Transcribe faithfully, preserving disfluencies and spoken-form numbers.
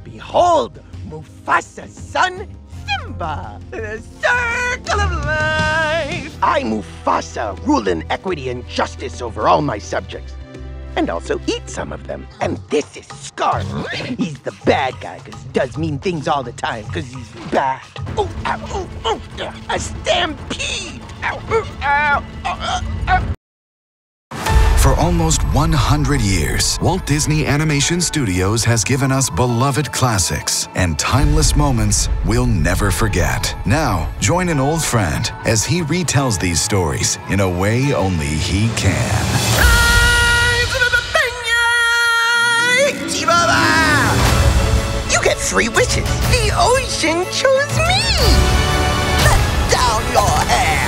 Behold, Mufasa's son, Simba, the circle of life. I, Mufasa, rule in equity and justice over all my subjects. And also eat some of them. And this is Scar. He's the bad guy, because he does mean things all the time, because he's bad. Oh, ow, oh, oh, a stampede! Ow, oh, ow, oh, oh, oh. For almost one hundred years, Walt Disney Animation Studios has given us beloved classics and timeless moments we'll never forget. Now, join an old friend as he retells these stories in a way only he can. You get three wishes. The ocean chose me. Let down your hair.